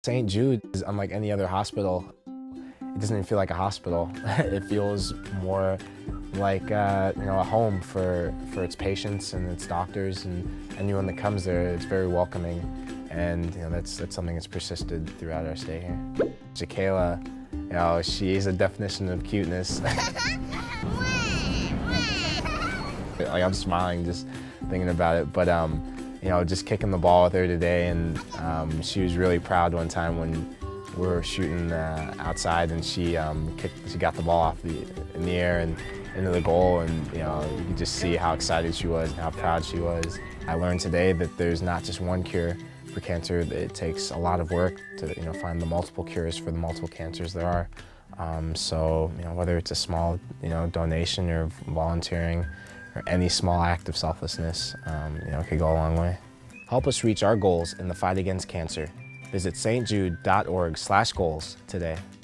St. Jude is unlike any other hospital. It doesn't even feel like a hospital. It feels more like a home for its patients and its doctors, and anyone that comes there. It's very welcoming, and that's something that's persisted throughout our stay here. Jaquela, she is a definition of cuteness. Like, I'm smiling just thinking about it, but just kicking the ball with her today, and she was really proud one time when we were shooting outside, and she got the ball off in the air and into the goal, and you could just see how excited she was and how proud she was. I learned today that there's not just one cure for cancer. It takes a lot of work to find the multiple cures for the multiple cancers there are. So whether it's a small donation or volunteering, or any small act of selflessness, could go a long way. Help us reach our goals in the fight against cancer. Visit stjude.org/goals today.